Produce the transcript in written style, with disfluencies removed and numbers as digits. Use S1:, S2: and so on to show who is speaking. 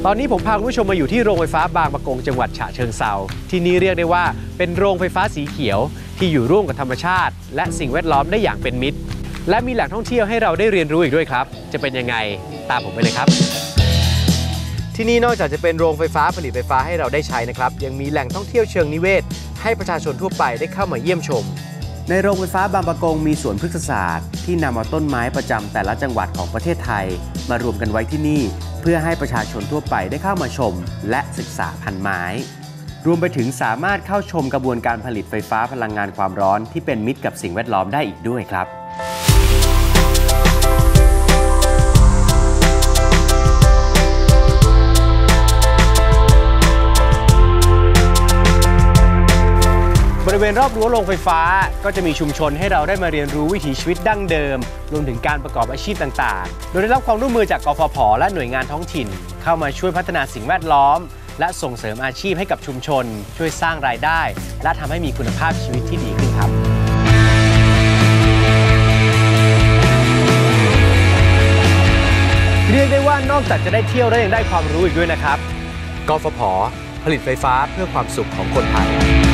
S1: ตอนนี้ผมพาคุณผู้ชมมาอยู่ที่โรงไฟฟ้าบางปะกงจังหวัดฉะเชิงเทราที่นี่เรียกได้ว่าเป็นโรงไฟฟ้าสีเขียวที่อยู่ร่วมกับธรรมชาติและสิ่งแวดล้อมได้อย่างเป็นมิตรและมีแหล่งท่องเที่ยวให้เราได้เรียนรู้อีกด้วยครับจะเป็นยังไงตามผมไปเลยครับที่นี่นอกจากจะเป็นโรงไฟฟ้าผลิตไฟฟ้าให้เราได้ใช้นะครับยังมีแหล่งท่องเที่ยวเชิงนิเวศให้ประชาชนทั่วไปได้เข้ามาเยี่ยมชมในโรงไฟฟ้าบางปะกงมีสวนพฤกษศาสตร์ที่นำเอาต้นไม้ประจำแต่ละจังหวัดของประเทศไทยมารวมกันไว้ที่นี่เพื่อให้ประชาชนทั่วไปได้เข้ามาชมและศึกษาพันธุ์ไม้รวมไปถึงสามารถเข้าชมกระบวนการผลิตไฟฟ้าพลังงานความร้อนที่เป็นมิตรกับสิ่งแวดล้อมได้อีกด้วยครับบริเวณรอบรั้วโรงไฟฟ้าก็จะมีชุมชนให้เราได้มาเรียนรู้วิถีชีวิตดั้งเดิมรวมถึงการประกอบอาชีพต่างๆโดยได้รับความร่วมมือจากกฟผ.และหน่วยงานท้องถิ่นเข้ามาช่วยพัฒนาสิ่งแวดล้อมและส่งเสริมอาชีพให้กับชุมชนช่วยสร้างรายได้และทำให้มีคุณภาพชีวิตที่ดีขึ้นครับเรียกได้ว่านอกจากจะได้เที่ยวแล้วยังได้ความรู้อีกด้วยนะครับกฟผ.ผลิตไฟฟ้าเพื่อความสุขของคนไทย